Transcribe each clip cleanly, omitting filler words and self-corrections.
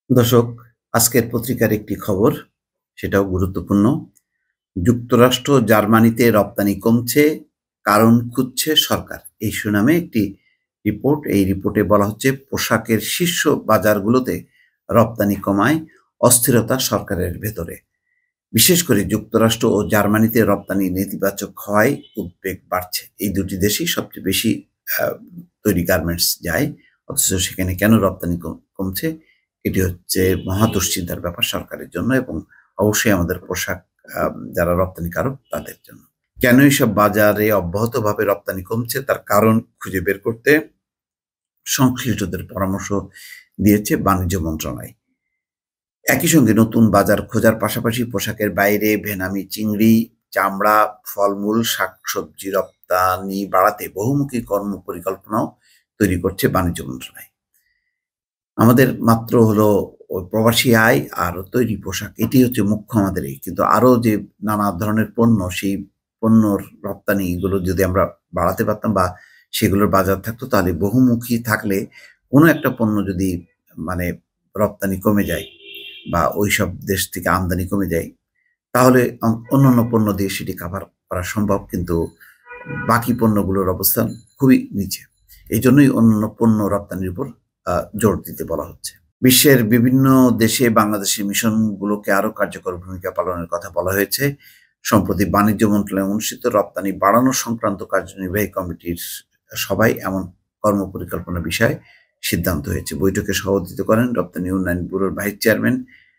দর্শক, আজকের পত্রিকার একটি খবর, সেটাও গুরুত্বপূর্ণ। যুক্তরাষ্ট্র জার্মানিতে রপ্তানি কমছে, কারণ খুঁজছে সরকার। এই শিরোনামে একটি রিপোর্ট। এই রিপোর্টে বলা হচ্ছে পোশাকের শীর্ষ বাজারগুলোতে রপ্তানি কমায় অস্থিরতা সরকারের ভেতরে। বিশেষ করে যুক্তরাষ্ট্র ও জার্মানিতে রপ্তানি নেতিবাচক হওয়ায় উদ্বেগ বাড়ছে। এই দুটি দেশেই সবচেয়ে বেশি তৈরি গার্মেন্টস যায়, অথচ সেখানে কেন রপ্তানি কমছে? এটি হচ্ছে মহা দুশ্চিন্তার ব্যাপার সরকারের জন্য এবং অবশ্যই আমাদের পোশাক যারা রপ্তানিকারক তাদের জন্য। কেন এইসব বাজারে অব্যাহতভাবে রপ্তানি কমছে তার কারণ খুঁজে বের করতে সংশ্লিষ্টদের পরামর্শ দিয়েছে বাণিজ্য মন্ত্রণালয়। একই সঙ্গে নতুন বাজার খোঁজার পাশাপাশি পোশাকের বাইরে ভেনামি চিংড়ি, চামড়া, ফলমূল, শাকসবজি রপ্তানি বাড়াতে বহুমুখী কর্মপরিকল্পনাও তৈরি করছে বাণিজ্য মন্ত্রণালয়। আমাদের মাত্র হলো প্রবাসী আয় আর তৈরি পোশাক, এটি হচ্ছে মুখ্য আমাদের। কিন্তু আরো যে নানা ধরনের পণ্য, সেই পণ্যর রপ্তানিগুলো যদি আমরা বাড়াতে পারতাম বা সেগুলোর বাজার থাকতো, তাহলে বহুমুখী থাকলে কোনো একটা পণ্য যদি মানে রপ্তানি কমে যায় বা ওইসব দেশ থেকে আমদানি কমে যায়, তাহলে অন্যান্য পণ্য দিয়ে সেটি কাভার করা সম্ভব। কিন্তু বাকি পণ্যগুলোর অবস্থান খুবই নিচে। এই জন্যই অন্যান্য পণ্য রপ্তানির উপর জোর দিতে বলা হচ্ছে। বিশ্বের বিভিন্ন দেশে বাংলাদেশের মিশনগুলোকে আরো কার্যকর ভূমিকা পালনের কথা বলা হয়েছে। সম্প্রতি বাণিজ্য মন্ত্রণালয়ে অনুষ্ঠিত রপ্তানি বাড়ানো সংক্রান্ত কার্যনির্বাহী কমিটির সভায় এমন কর্মপরিকল্পনা বিষয়ে সিদ্ধান্ত হয়েছে। বৈঠকে সভাপতিত্ব করেন রপ্তানি উন্নয়ন ব্যুরোর ভাইস চেয়ারম্যান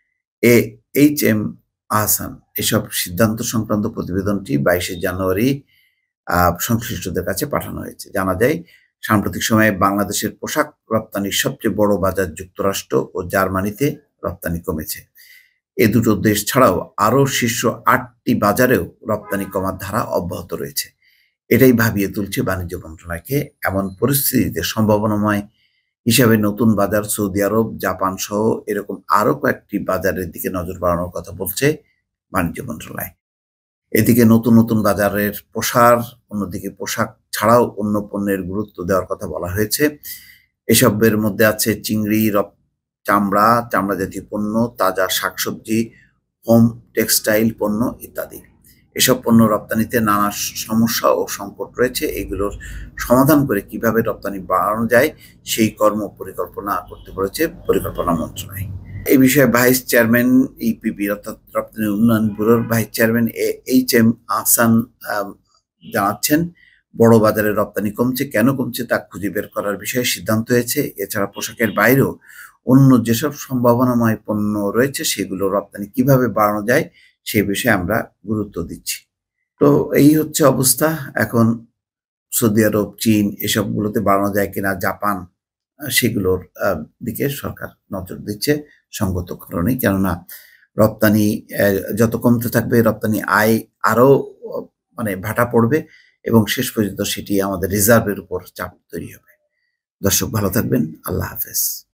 এইচ.এম. আহসান। এসব সিদ্ধান্ত সংক্রান্ত প্রতিবেদনটি 22 জানুয়ারি সংশ্লিষ্টদের কাছে পাঠানো হয়েছে। জানা যায়, সাম্প্রতিক সময়ে বাংলাদেশের পোশাক রপ্তানির সবচেয়ে বড় বাজার যুক্তরাষ্ট্র ও জার্মানিতে রপ্তানি কমেছে। এ দুটো দেশ ছাড়াও আরও শীর্ষ 8টি বাজারেও রপ্তানি কমার ধারা অব্যাহত রয়েছে। এটাই ভাবিয়ে তুলছে বাণিজ্য মন্ত্রণালয়কে। এমন পরিস্থিতিতে সম্ভাবনাময় হিসাবে নতুন বাজার সৌদি আরব, জাপান সহ এরকম আরো কয়েকটি বাজারের দিকে নজর বাড়ানোর কথা বলছে বাণিজ্য মন্ত্রণালয়। এদিকে নতুন নতুন বাজারের প্রসার, অন্যদিকে পোশাক ছাড়াও অন্য পণ্যের গুরুত্ব দেওয়ার কথা বলা হয়েছে। এসবের মধ্যে আছে চিংড়ি, চামড়া, চামড়া জাতীয় পণ্য, তাজা শাকসবজি, হোম টেক্সটাইল পণ্য ইত্যাদি। এসব পণ্য রপ্তানিতে নানা সমস্যা ও সংকট রয়েছে। এগুলোর সমাধান করে কিভাবে রপ্তানি বাড়ানো যায় সেই কর্ম পরিকল্পনা করতে বলেছে পরিকল্পনা মন্ত্রণালয়। এই বিষয়ে ভাইস চেয়ারম্যান ইপিবি অর্থাৎ রপ্তানি উন্নয়ন ব্যুরোর ভাইস চেয়ারম্যান এইচ.এম. আহসান জানাচ্ছেন, বড় বাজারে রপ্তানি কমছে, কেন কমছে তা খুঁজে বের করার বিষয়ে সিদ্ধান্ত হয়েছে। এছাড়া পোশাকের বাইরেও অন্য যেসব সম্ভাবনাময় পণ্য রয়েছে সেগুলো রপ্তানি কিভাবে বাড়ানো যায় সেই বিষয়ে আমরা গুরুত্ব দিচ্ছি। তো এই হচ্ছে অবস্থা। এখন সৌদি আরব, চীন এসবগুলোতে বাড়ানো যায় কিনা, জাপান, সেগুলোর দিকে সরকার নজর দিচ্ছে সঙ্গত কারণেই। কেননা রপ্তানি যত কমতে থাকবে, রপ্তানি আয় আরো ভাটা পড়বে এবং শেষ পর্যন্ত সেটি আমাদের রিজার্ভের উপর চাপ তৈরি হবে। দর্শক, ভালো থাকবেন। আল্লাহ হাফেজ।